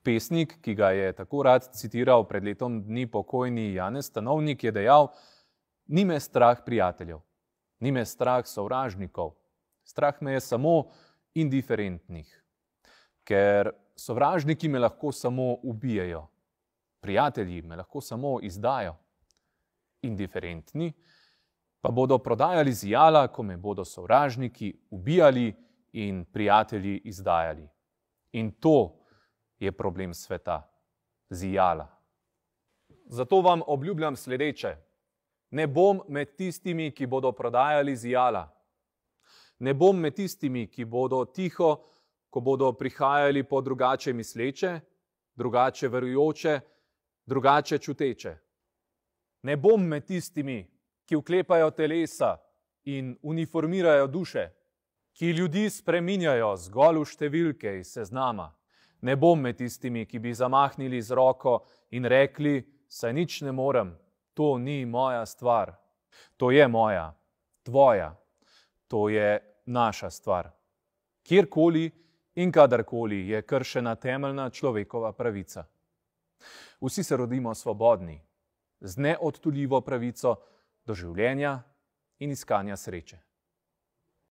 Pesnik, ki ga je tako rad citiral pred letom dni pokojni Janez Stanovnik, je dejal: "Ni me strah prijateljev, ni me strah sovražnikov, strah me je samo indiferentnih. Ker sovražniki me lahko samo ubijejo, prijatelji me lahko samo izdajo. Indiferentni pa bodo prodajali zijala, ko me bodo sovražniki ubijali in prijatelji izdajali. In to je problem sveta, zijala. Zato vam obljubljam sledeče: ne bom med tistimi, ki bodo prodajali zijala. Ne bom med tistimi, ki bodo tiho, ko bodo prihajali po drugače misleče, drugače verujoče, drugače čuteče. Ne bom med tistimi, ki vklepajo telesa in uniformirajo duše, ki ljudi spreminjajo zgolj v številke iz seznama. Ne bom med tistimi, ki bi zamahnili z roko in rekli: saj nič ne morem, to ni moja stvar. To je moja, tvoja, to je naša stvar. Kjerkoli in kadarkoli je kršena temeljna človekova pravica. Vsi se rodimo svobodni, z neodtuljivo pravico do življenja in iskanja sreče.